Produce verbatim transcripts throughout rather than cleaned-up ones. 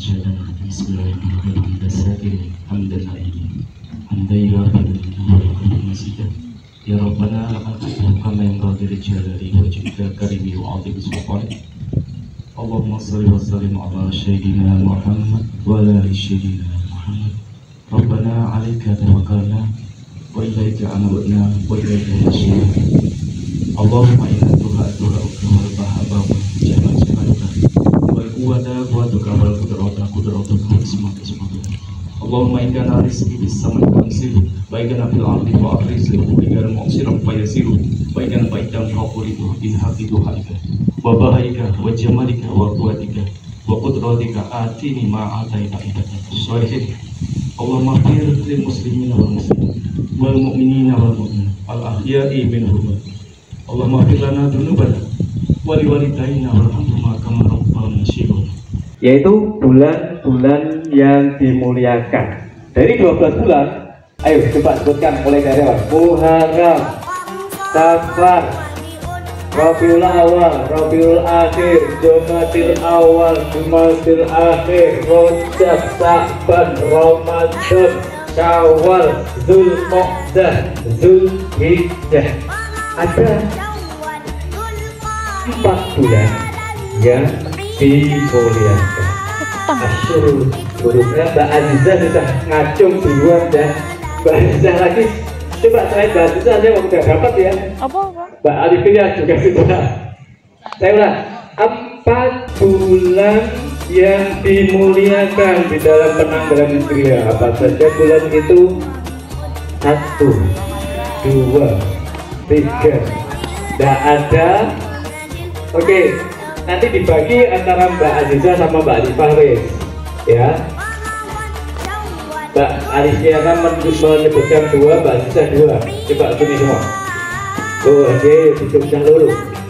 syadana bismillahirrahmanirrahim dasakir hamdan aini hamdan yuafidu masjidah ya Rabbana lakal hamdu kama yanbaghi li jalali wajhika karimi wa 'azimi sultanik Allahumma shalli wa sallim ala sayyidina Muhammad wa ala ali sayyidina Muhammad Rabbana 'alaika tawakkalna wa ilaika anabna wa ilaika al-masir Allahumma inna tuha tuha ukmal bahaba wa jama'a jama'a wal quwwata quwwatuka wal qudrata qudratuka ismaka ismaka Allahumma inna rizqi bis samai wal ardi wa inna fil ardi wa rizqi wa inna mu'siran fa yasiru wa inna ba'idan faquridu in hafidu halika wa bahaika wa jamalika wa quwwatika wa qudratika atini ma ataita ibadaka sholihin Allahumma fir lil muslimina wal muslimin wal mu'minina wal mu'minat al ahya'i minhum Allahumma fir lana dzunubana wa li walidayna warhamhuma kama rabbana shighara, yaitu bulan-bulan yang dimuliakan. Dari dua belas bulan, ayo coba sebutkan mulai dari awal. Muharram, Safar, Rabiul Awal, Rabiul Akhir, Jumadil Awal, Jumadil Akhir, Rajab, Sa'ban, Ramadan, Syawal, Dzulqa'dah, Dzulhijjah. Ada empat bulan yang dimuliakan. Asyur hurufnya Mbak Azizah sudah ngacung duluan dan Mbak Azizah lagi. Coba saya Mbak Azizah saya udah dapat ya. Apa apa? Mbak Alifia juga sudah. Saya ulang. Empat bulan yang dimuliakan di dalam penanggalan Hijriah. Apa saja bulan itu? Satu, dua, tiga. Tidak ada. Oke, nanti dibagi antara Mbak Azizah sama Mbak Alifah, ya. Mbak Alifia kan menyebutkan dua, Mbak Azizah dua. Coba sini semua. Oh, oke, dicukupkan dulu.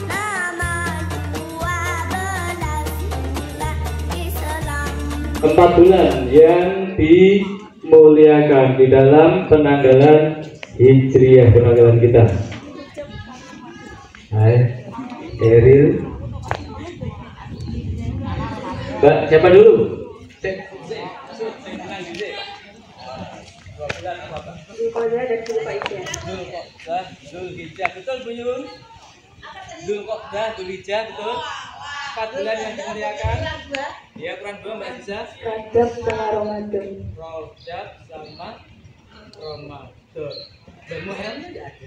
Empat bulan yang dimuliakan di dalam penanggalan Hijriah, penanggalan kita. Hai, Eril. Mbak, siapa dulu? Dzulhijjah, betul Bu Yun? Dzulqa'dah, Dzulhijjah, betul? Empat bulan yang dimuliakan. Ya, Quran dua Mbak Azizah. Rajab sama Ramadan. Rajab sama Ramadan. Dan Muharramnya tidak ada.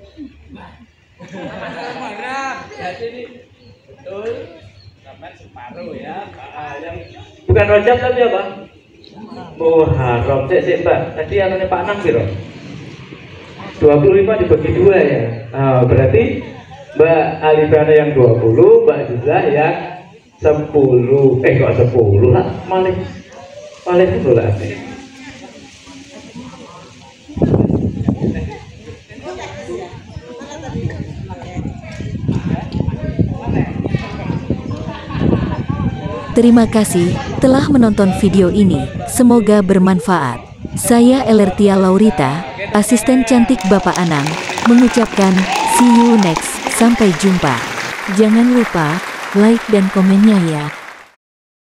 Muharram, jadi ini betul. Sampai separuh ya. Yang Bukan Rajab tapi apa? Muharram. Cek cek Mbak. Tadi anaknya Pak Anang biro. dua puluh lima dibagi dua ya. Nah, berarti Mbak Alifana yang dua puluh, Mbak Azizah yang sepuluh. Eh kok sepuluh lah? Malah malah itu lah. Terima kasih telah menonton video ini, semoga bermanfaat. Saya Elertia Laurita, asisten cantik Bapak Anang, mengucapkan see you next, sampai jumpa. Jangan lupa like dan komennya ya.